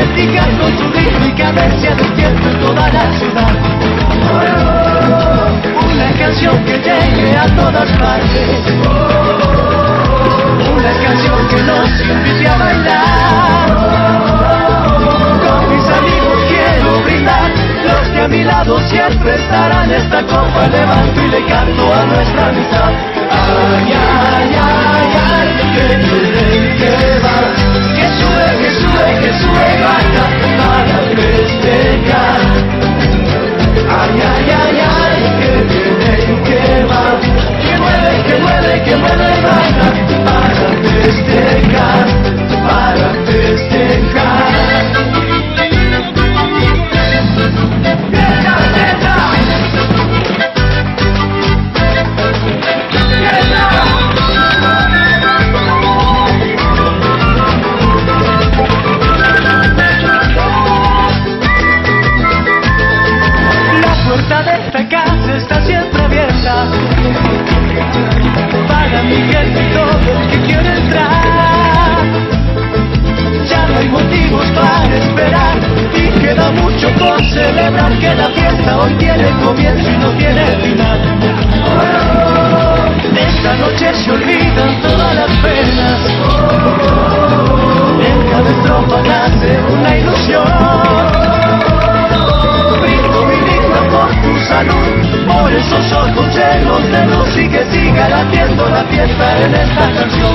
energética con su ritmo y cadencia despierta en toda la ciudad. Una canción que llegue a todas partes, una canción que nos invite a bailar. Con mis amigos quiero brindar, los que a mi lado siempre estarán. Esta copa levanto y le canto a nuestra amistad. Ay, ay, ay, ay, que viene, que va, que sube, baja para festejar. Ay, ay, ay, ay, que viene, que va, que mueve, baja para festejar, para festejar. Está siempre abierta para mi gente y todos que quieren entrar. Ya no hay motivos para esperar y queda mucho por celebrar, que la fiesta hoy tiene comienzo y no tiene final. Esta noche se olvidan todas las penas, en cada estrofa nace una ilusión. Brindo mi vida por tu salud, por esos ojos llenos de luz y que siga latiendo la fiesta en esta canción.